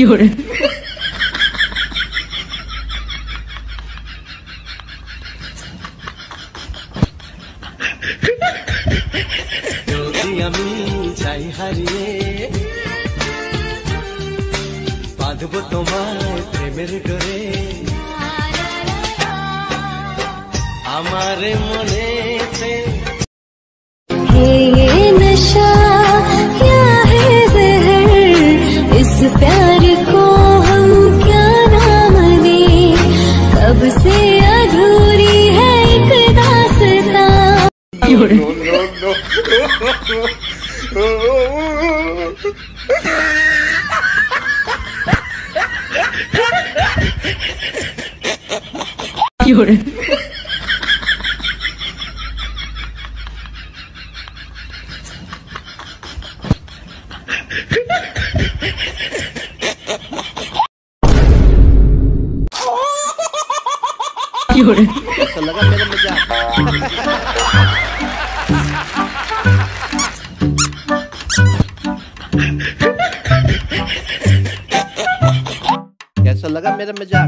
আমি চাই হারিয়ে বাঁধব তোমার প্রেমের ডোরে আমার মনেতে ये नशा क्या है जहर इस प्यार को हम क्या नाम दें कब से अधूरी है एक दास्तां कैसा लगा मेरा मजाक? कैसा लगा मेरा मजाक?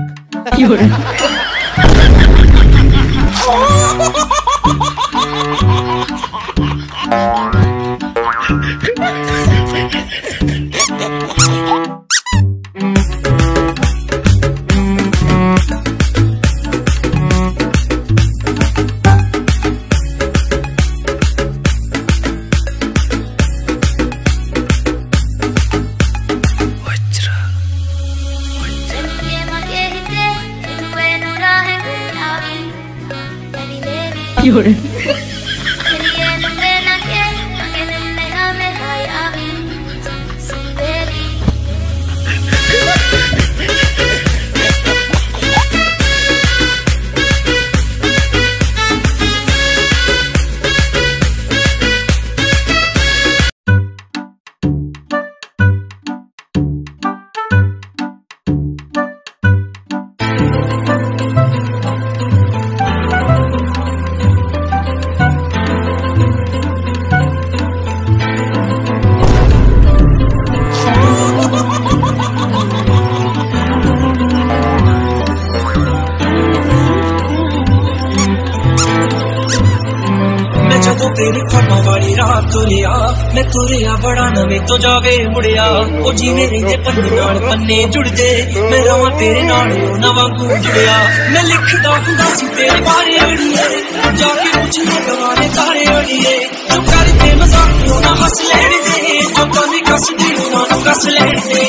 तेरी फटा वाली रात तुरिया मैं तुरिया बड़ा नवे तो जावे मुड़िया ओ जी मेरे जे पन्ने नाल पन्ने जुड़ दे मैं रवां तेरे नाल ना वांगू जुड़िया मैं लिखदा हुंदा सी तेरे बारे अड़िए जाके कुछ ना गवाने तारे अड़िए जो करते मजाक ना हंस लेण दे जो कभी कस दी ना कस लेण दे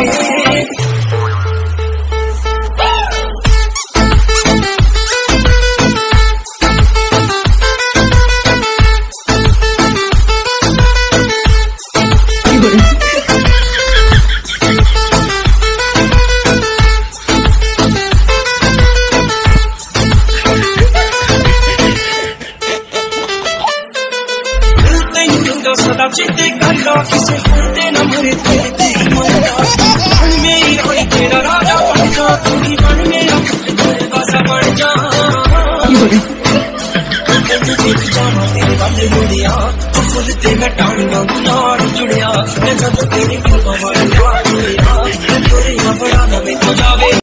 सदा चेते करना किसे होते न मरे तेरे तेरी मरना मन में ही कोई तेरा राजा बन जा तू ही मन मेरा दरवाजा बन जा तुझे जाना तेरे बंदे मुड़िया तू फुल ते मैं टांगा नाल जुड़िया मैं जब तेरी फुल वाली जुड़िया मैं तेरे बड़ा नवे तो जावे